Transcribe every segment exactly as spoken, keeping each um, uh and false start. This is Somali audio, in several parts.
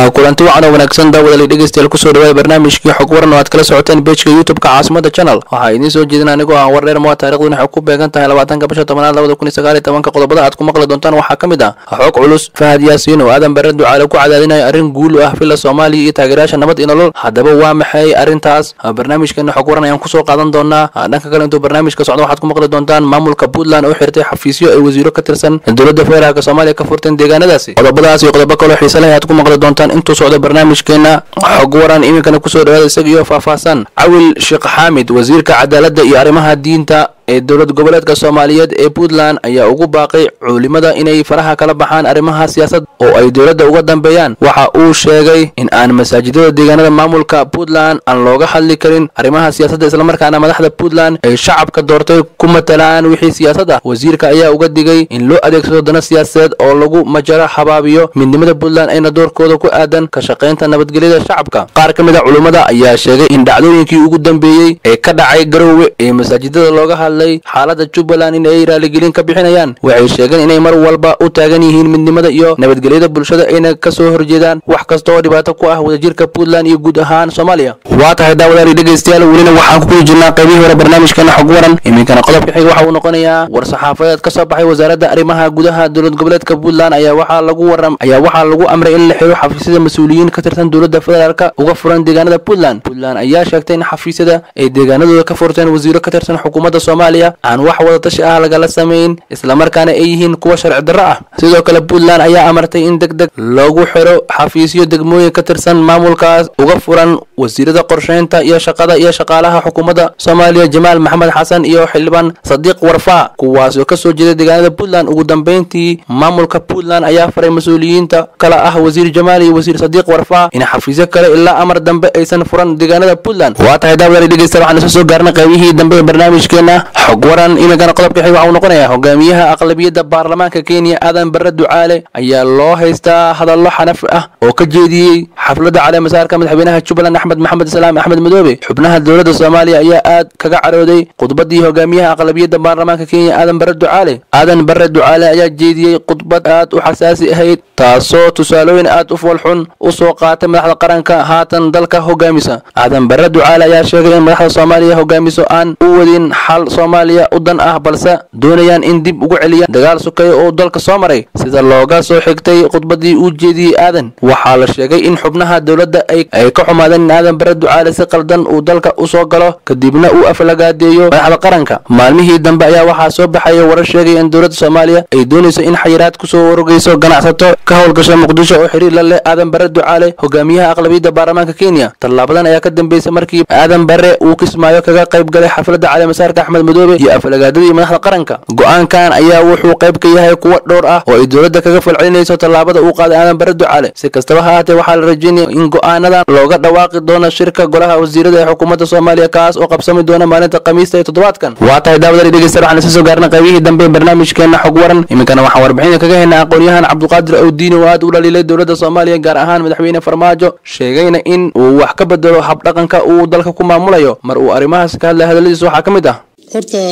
kulanti wacan oo wanaagsan daawada dhegeystayaal ku soo dhawaada barnaamijkii xog waran oo aad kala socoteen page-ka YouTube-ka Caasimada Channel. Waxa idin soo jeedinaa anigoo aan war dheer ma taariikhduna waxay ku beegan tahay labaatanka bisha tobnaad labada kun iyo sagaal iyo toban qodobada aad ku maqli doontaan waxaa kamid ah xog culus Fahad Yaasiin oo aadan barre ducaale ku cadaadinaya arrin guul u ah fila Soomaaliya iyo taageerayaasha nabad iyo nolol. Haddaba waa maxay arrintaas? Barnaamijkeena xog waran ayaan ku soo qaadan doonaa. Dhanka kale intuu barnaamijka socdo waxaad ku maqli doontaan maamulka Puntland oo xirtay xafiisyo ay wasiiro ka tirsan dowladda federaalka Soomaaliya ka furteen deegaanadaasi. Qodobadaas iyo qodobo kale oo xiiso leh aad ku maqli doontaan intuu socdo barnaamijkeena xog waran iminkana ku soo dhawaada isaga faahfaahsan. Cawil Sheekh Xaamid wasiirka cadaaladda iyo arrimaha diinta ee dowlad goboleedka Soomaaliyeed ee Puntland ayaa ugu baaqay culimada inay faraha kala baxaan arrimaha siyaasadda oo ay dowladda uga dambeeyaan. Waxa uu sheegay in aan masaajidada deegaanada maamulka Puntland aan looga hadli karin arrimaha siyaasadda isla markaana madaxda Puntland ay shacabka doortay ku matalaan wixii siyaasadda. Wasiirka ayaa uga digay in loo adeegsado dana siyaasadeed oo lagu majara habaabiyo midnimada Puntland ayna doorkooda ku aadan ka shaqeynta nabadgelyada shacabka. Qaar ka mid ah culimada ayaa sheegay in dhacdooyinkii ugu dambeeyay ee ka dhacay Garowe ee masaajidada looga hadlay xaaladda Jubbaland in ay raaligelin ka bixinayaan. Waxay sheegeen inay mar walba u taagan yihiin midnimada iyo nabadgelyada bulshada ayna ka soo horjeedaan wax kasta oo dhibaato ku ah wadajirka Puntland iyo guud ahaan Soomaaliya. Waa tahay daawadayaal dhegeystayaal welina waxaan ku jirnaa qaybihii hore barnaamijkeena xog waran. iminkana qodobka xiga waxa uu noqonayaa war saxaafadeed ka soo baxay wasaaradda arrimaha gudaha dowlad goboleedka Puntland ayaa waxaa lagu waram ayaa waxaa lagu amray in la xiro xafiisyada mas'uuliyiin ka tirsan dowladda federaalka uga furan deegaanada Puntland. Puntland ayaa sheegtay in xafiisyada ay deegaanadooda ka furteen wasiiro ka tirsan xukuumadda Soomaaliya aan wax wada tashi ah laga sameyn isla markaana ay yihiin kuwa sharci darro ah. Sidoo kale Puntland ayaa amartay in degdeg lagu xiro xafiisyo degmooyin ka tirsan maamulkaas uga furan wasiirada qorsheynta iyo shaqada iyo shaqaalaha xukuumadda Soomaaliya Jamaal Maxamed Xasan iyo xildhibaan Sadiq Warfaa kuwaas oo ka soo jeeda deegaanada Puntland. Ugu dambeyntii maamulka Puntland ayaa faray mas'uuliyiinta kala ah wasiir Jamaal iyo wasiir Sadiq Warfaa in xafiisyo kale ilaa amar dambe aysan furan deegaanada Puntland. Waa tahay daawada dhegeystayaal waxaan soo gaarnay qaybihii dambe ee barnaamijkeena xog waran. iminkana qodobka xiga waxa uu noqonayaa hogaamiyaha aqlabiyadda baarlamaanka Kenya aadan barre ducaale ayaa loo haystaa hadallo xanaf ah oo ka jeediyay xafladda cali masaarka madaxweynaha Jubbaland Axmed Maxamed Salaam Axmed Madoobe. xubnaha dowladda Soomaaliya ayaa aad kaga carooday khudbadii hogaamiyaha aqlabiyadda baarlamaanka Kenya aadan barre ducaale. aadan barre ducaale ayaa jeediyay khudbad aad u xasaasi ahayd taasoo tusaalooyin aad u foolxun u soo qaatay madaxda qaranka haatan dalka hogaamisa. aadan barre ducaale ayaa sheegay in madaxda Soomaaliya hogaamiso aan u wadin xal Soomaaliya u dan ah balse doonayaan in dib ugu celiyaan dagaal sukeeyo oo dalka soo maray. sida looga soo xigtay khudbadii uu jeediyay aadan waxaa la sheegay in xubnaha dowladda ay ay ka xumaadeen in aadan barre ducaale si qaldan uu dalka u soo galo kadibna uu aflagaadeeyo madaxda qaranka. maalmihii dambe ayaa waxaa soo baxaya warar sheegaya in dowladda Soomaaliya ay doonayso in xayiraad ku soo wargeyso ganacsato ka howlgasha Muqdisho oo xiriir la leh aadan barre ducaale hogaamiyaha aqlabiyadda baarlamaanka Kenya. talaabadan ayaa ka dambeysay markii aadan barre uu Kismaayo kaga qayb galay xafladda cali masaarka Axmed Madoobe iyo aflagaadadii madaxda qaranka. go'aankan ayaa wuxuu qayb ka yahay kuwa dhowr ah oo ay dowladda kaga falcelinayso talaabada uu qaaday aadan barre ducaale. si kastaba ha ahaatee waxaa la rajeynayaa in go'aanadan looga dhawaaqi doono shirka golaha wasiirada ee xukuumadda Soomaaliya kaas oo qabsami doona maalinta Khamiista ee toddobaadkan. waa tahay daawada dhegeystayaal waxaan soo gaarnay qaybihii dambe ee barnaamijkeena xog waran. iminkana waxaan warbixin kaga haynaa aqoonyahan Cabduqaadir Awdiin oo aad u dhaliilay dowladda Soomaaliya gaar ahaan madaxweyne Farmaajo sheegayna in uu wax ka bedelo hab dhaqanka uu dalka ku maamulayo. mar uu arrimahaas ka hadlay hadaladiisa waxaa ka mid ah horta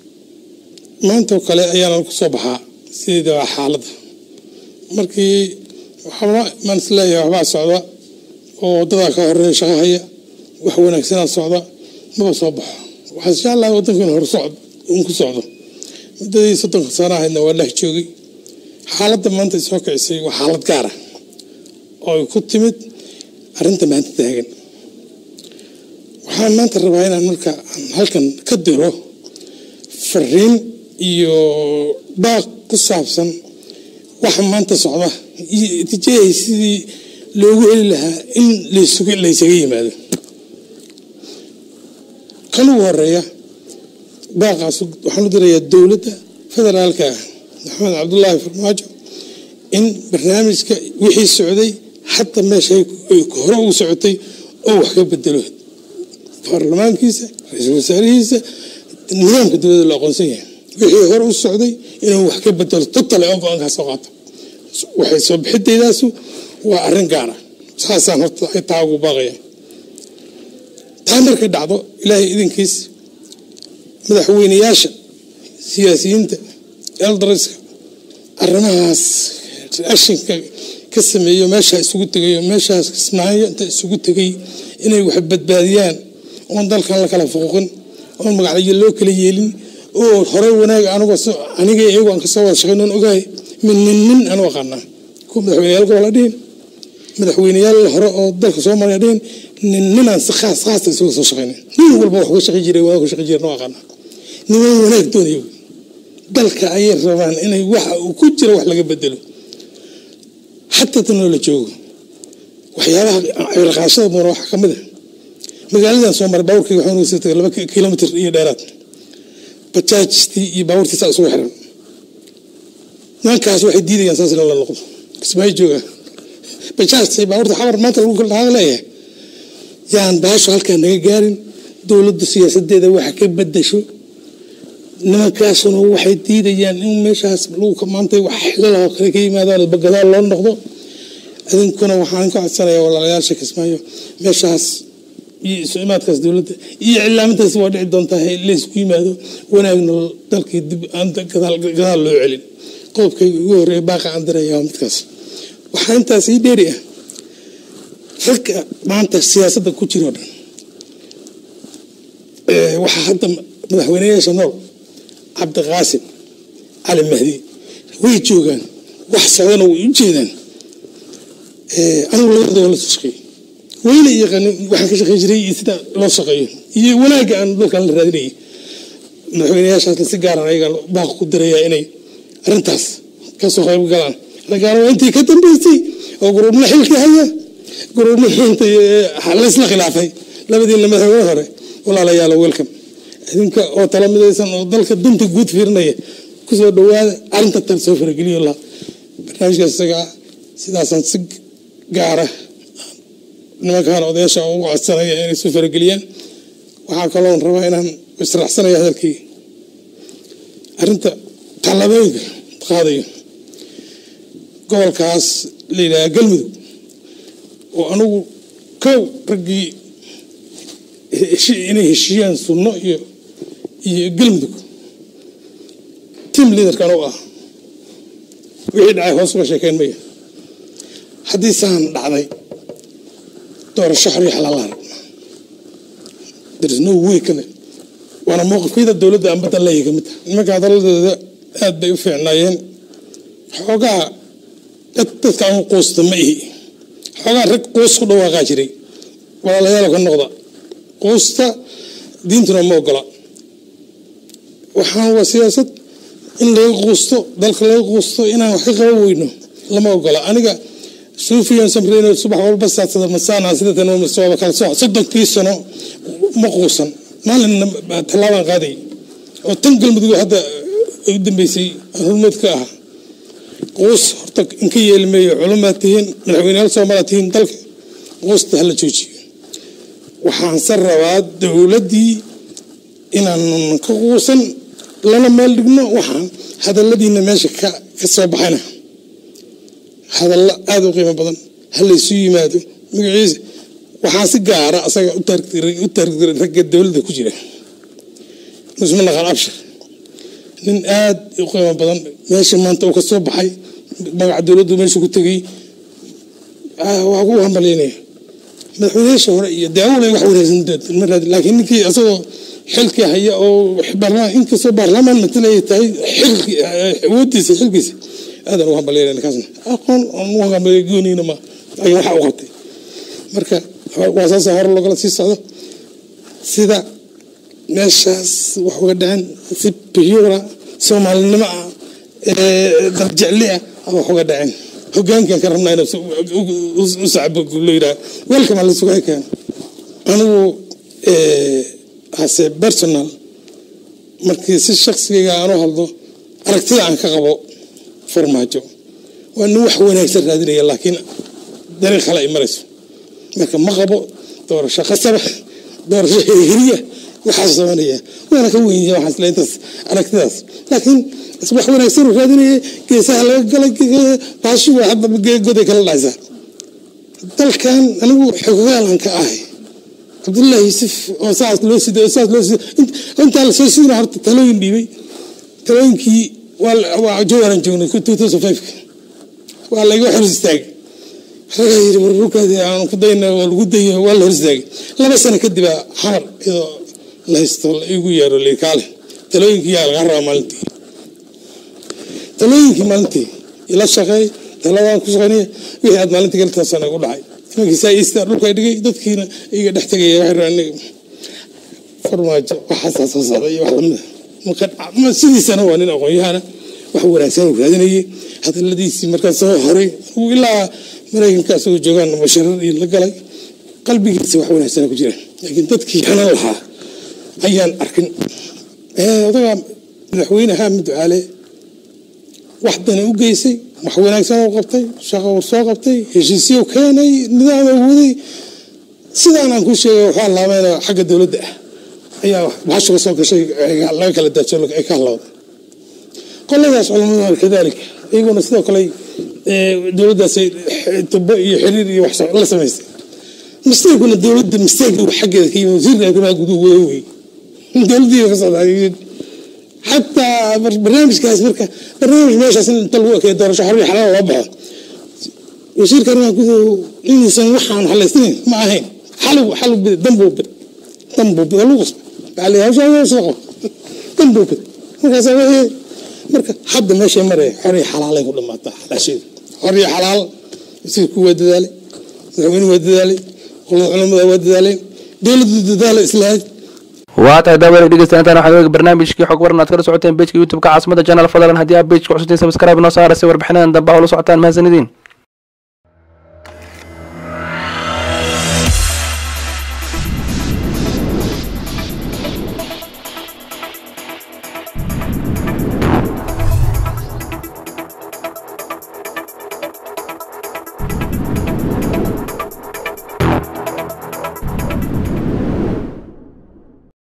maanta oo kale ayaana ku soo baxaa sidii waa xaaladda markii waxba man isleeyahay waxbaa socda oo wadada ka horeeya shaqo haya wax wanaagsan socda ma soo baxo. waxaa insha Allah wadankan hor socdo uu ku socdo muddadii soddon sano ahna waa la joogay. xaaladda maanta soo kacisay waa xaalad gaar ah oo ku timid arrinta maanta taagan. waxaan maanta rabaa inaan marka halkan ka diro fariin iyo baaq ku saabsan waxa maanta socda iyo tijaabay sidii loogu heli lahaa in la isugu la isaga yimaado. kan ugu horeeya baaqaas waxaan u dirayaa dowladda federaalka Maxamed Cabdullaahi Farmaajo in barnaamijka wixii socday hatta meesha ay hore u socotay oo wax ka bedelo baarlamaankiisa ra'iisul wasaarihiisa nidaamka dowladda la aqoonsan yahay wixii hore u socday inuu wax ka bedelo total oo go'aan ka soo qaato. waxay soo bixidaydaas waa arrin gaar ah saasaan horta ay taagu baaqaya. taa markay dhacdo ilaahay idinkiis madaxweynayaasha siyaasiyiinta eldariska arrimahaas ashinka ka ka sameeyo meesha isugu tagayo meeshaas Kismaayo inta isugu tagay inay wax badbaadiyaan oo dalkan la kala foqoqin oo magacyo loo kala yeelin oo hore wanaag aniga aniga iyagu aan ka soo wada shaqeynaan ogaay min nin aan waqana ku madaxweynayaal gobolka dheen madaxweynayaal hore oo dalka Soomaaliya dheen nin nin aan si khaas khaas soo soo shaqeynay nin walba wax ka shaqeyn jiray waa ku shaqeyn jiray waqana nin wanaag doonayo dalka ay rabaan inay wax ku jiro wax laga bedelo hatta tan la joogo waxyaabaha ay raqaashada moor wax kamid ah magaalada Soomaaliya bawrkii wuxuu u sitay laba kiiloomitir iyo dheeraad bajaajtii iyo bawrtii saa soo xiran nankaas waxay diidayaan saas la noqdo Kismaayo jooga bajaajtii bawrtii xawar maanta lagu kala hadlayaa yaan baasho halka naga gaarin dawladda siyaasadeeda waxa ka bedesho nimankaasuna waxay diidayaan in meeshaas lagu maanta wax xilal kale ka yimaadaan bagadaal loo noqdo adinkuna waxaan ka codsanayaa walaalayaasha Kismaayo meeshaas iyo suumaadkaas dawladda iyo cilaamintaas waa dhici doontaa la isku yimaado wanaagna dalkii dib aan gadaal gadaal loo celin qodobka ugu horeeya baaqa aan dareeyaa midkaas waxaa intaas ii dheeri ah ragga maanta siyaasadda ku jiro dhan ee waxa hadda madaxweynayaasha nool Cabdiqaasim Ali Mahdi way joogaan wax socdana way u jeedaan ee anigu labadooda la shaqeeyay wayna yaqaan waxaan ka shaqeyn jiray sida loo shaqeeyo iyo wanaaga aan dalkan la raadinayay madaxweynayaasha si gaar ah ayaga baaq ku dareeyaa inay arintaas ka soo qayb galaan la gaaro intii ka dambeysay oo gurubna xilka haya gurubna inta la isla khilaafay labadiina madaxweyne hore walaalayaal welcome idinka oo talamidaysan oo dalka dunta guud fiirnaya ku soo dhawaada arinta tan soo farageliyo la barnaamijkaas isaga sidaasan si gaar ah nimankaan odayaasha ugu codsanaya inay soo farageliyaan waxaa kaloo rabaa inaan israacsanayo hadalkii arinta talabooyinka qaadayo gobolkaas la yidhaahdo Galmudug oo anigu kow raggii inay heshiiyaan sunno iyo iyo Galmudug team leader kan oo ah wixii dhacay hoos uga sheekeen maya haddii saan dhacday doorasho xor iyo xalaal ah there is no way kale wana mowqifkeeda dawladda aan badan leeyahay kamid nimanka hadalladooda aad bay u fiicnaayeen xoogaa dadka aan qoostay ma ihi xoogaa rag qoos ku dhawaaqaa jiray walaalayaal ka noqda qoosta diintuna ma ogola waxaan waa siyaasad in laga qoosto dalka laga qoosto inaan wax ka qaban weyno lama ogola aniga suufiyan samreeno subax walba saadsada masaana sida tan oo soo kala soo soddonkii sano ma quusan maalin talaaban qaaday oo tan Galmudug hadda ay dambeysay hormadka ah qoos horta in ka yeelmeeyo culumaatiin madaxweynaha Soomaaliya dalka qoosta hal joojiyo waxaan sarrawaa dawladii inaan ka quusan lana meel dhigno waxaan hadalladiina meesha ka ka soo baxayna hadalla aad u qiimo badan hal isu yimaado magaciisa waxaan si gaar ah asaga u tartiray u tartiray ragga dawladda ku jira musman qal abshir nin aad u qiimo badan meesha maanta uu ka soo baxay magaca dawladdu meesha ku tagay ah waa ugu hambalyeynay madaxweynaha hore iyo daawada wax wanaagsan dad laakiin ninkii asagoo xilka haya oo barnaamij in kasoo baarlamaan matalay tahay xilki awoodiisa xilkiisa aad aan u hambalyeynay kaasna aqoon aan u hambalyeynayna ma ay waxa uu qabtay marka waasaas hor looga sii socdo sida meeshaas wax uga dhacan si biyora Soomaalinimo ah ee dad jecel ah wax uga dhacan hoggaanka ka rabnaa inuu u sacbo guuleeyay welcome alla sugaa keen anigu ee as a personal markii si shakhsiga aan u hadlo aragtida aan ka qabo farmaajo waa inuu wax wanaagsan raadinaya laakiin dariiq kale ay marayso marka ma qabo doorasho qasab doorasho hiriya waxa sameynaya waana ka weyn yahay waxa isleeyahay aragtidaas laakiin wax wanaagsan raadinaya geesaha laga galay baashu waa hadda goday kala dhaysa dalkan anigu xogaalan ka ahay Abdullah Yusuf oo saas loo siday saas loo siday inta la soo siday horta talooyin dhibay talooyinkii waa waa jooran joognay two thousand five waa laga xor istaag ragaa yiri warbukaadi aan ku dayna waa lagu dayo waa la horstaagay laba sano kadib xamar iyadoo la haysto igu yeero leekaale talooyinkii yaa laga rabaa maalintii talooyinkii maalintii ila shaqeey taladaan ku shaqeynay wixii aad maalintii galta sano ugu dhacay ninkii saayista dhulka dhigay dadkiina iga dhex tagay wax raanay farmaajo waxa soo socday wax lamid ma sidiisana waa nin aqoon-yahana wax wanaagsan u raadinayay hadaladiisii markaas soo horay uu ilaa maraykankaas uu joogaan masharar iyo la galay qalbigiisa wax wanaagsan ku jira laakiin dadkii xanan lahaa ayaan arkin ee odaga madaxweynaha mid caale wax dan u geysay wax wanaagsan oo qabtay shaqo soo qabtay heshiisyo keenay nidaam awooday sidaan aan ku sheegay waxa laameena xagga dawladda ayaa wax soo soo gashay laga kala daadsho ay ka halawday qoladaas culimada kadaalika iyaguna sidoo kale dawladdaas tubo iyo xiriir iyo wax la sameysay misteekuna dawladda misteeka xaggeeda ka yimid wasiirka kuma guduway dawladda ka socday حتى برنامج كاس مركا برنامج ماشي سن طلبوا كده درجه حريه حلال لو بخو وشير كرنا كده انسان waxaan xaleysteen ma ahayn xalw xalw dambo dambo lugos علي هاش شقo dambo markaas way marka hadda meesha maray xariy xalaal ay ku dhamaata xalaashid xariy xalaal si ku wadaalay waxaan wadaalay culimada wadaalay dawladda dadaal islaam waata daawada dhegeystayaal waxaan barnaamijkii xog waran aad kala socoteen page-ka YouTube-ka Caasimada Channel fadlan haddii aad page-ka cusubtiin subscribe noo saara si warbixinadan dambe oo la socotaan mahadsanidin.